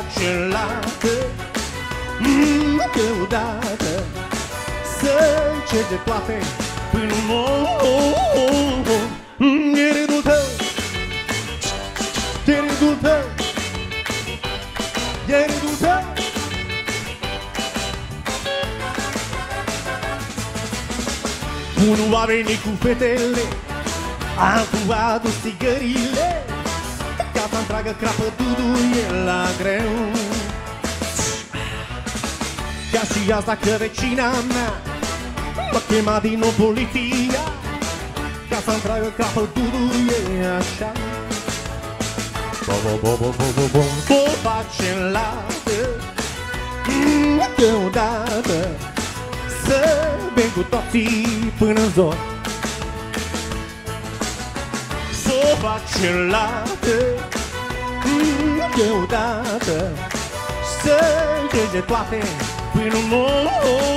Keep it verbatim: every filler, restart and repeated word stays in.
facem lată deodată, să încerce toate până mor. E rândul tău, e rândul tău, e rândul tău. Unul a venit cu fetele, altul a adus țigările, casa întreagă crapă duduie la greu. Ca și asta că vecina mea m-a chemat din nou poliția, casa întreagă crapă duduie așa. Bo bo bo bo bo bo bo bo facem lată deodată, să bem cu toții până-n zor. Să facem lată deodată, să încerce toate până mor.